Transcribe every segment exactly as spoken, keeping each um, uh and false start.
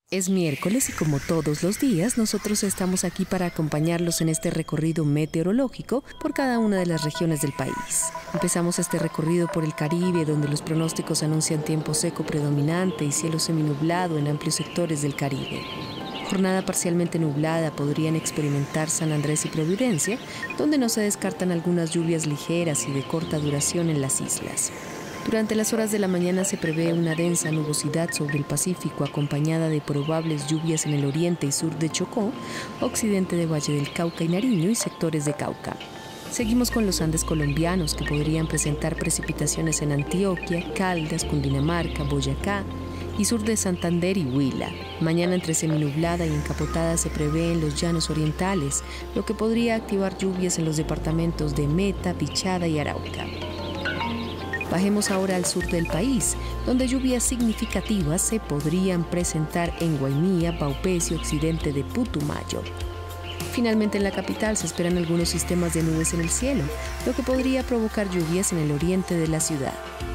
Es miércoles y como todos los días, nosotros estamos aquí para acompañarlos en este recorrido meteorológico por cada una de las regiones del país. Empezamos este recorrido por el Caribe, donde los pronósticos anuncian tiempo seco predominante y cielo seminublado en amplios sectores del Caribe. Jornada parcialmente nublada podrían experimentar San Andrés y Providencia, donde no se descartan algunas lluvias ligeras y de corta duración en las islas. Durante las horas de la mañana se prevé una densa nubosidad sobre el Pacífico, acompañada de probables lluvias en el oriente y sur de Chocó, occidente de Valle del Cauca y Nariño y sectores de Cauca. Seguimos con los Andes colombianos, que podrían presentar precipitaciones en Antioquia, Caldas, Cundinamarca, Boyacá y sur de Santander y Huila. Mañana entre seminublada y encapotada se prevé en los llanos orientales, lo que podría activar lluvias en los departamentos de Meta, Pichada y Arauca. Bajemos ahora al sur del país, donde lluvias significativas se podrían presentar en Guainía, Paupés y occidente de Putumayo. Finalmente en la capital se esperan algunos sistemas de nubes en el cielo, lo que podría provocar lluvias en el oriente de la ciudad.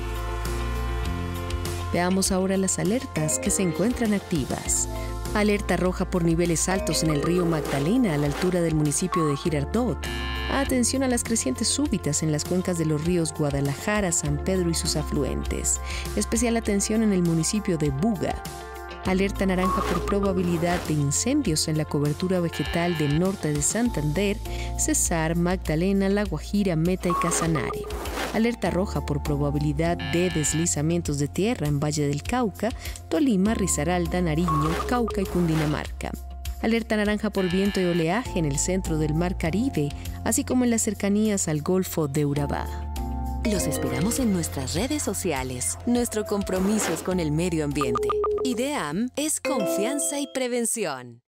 Veamos ahora las alertas que se encuentran activas. Alerta roja por niveles altos en el río Magdalena a la altura del municipio de Girardot. Atención a las crecientes súbitas en las cuencas de los ríos Guadalajara, San Pedro y sus afluentes. Especial atención en el municipio de Buga. Alerta naranja por probabilidad de incendios en la cobertura vegetal del norte de Santander, Cesar, Magdalena, La Guajira, Meta y Casanare. Alerta roja por probabilidad de deslizamientos de tierra en Valle del Cauca, Tolima, Risaralda, Nariño, Cauca y Cundinamarca. Alerta naranja por viento y oleaje en el centro del Mar Caribe, así como en las cercanías al Golfo de Urabá. Los esperamos en nuestras redes sociales. Nuestro compromiso es con el medio ambiente. IDEAM es confianza y prevención.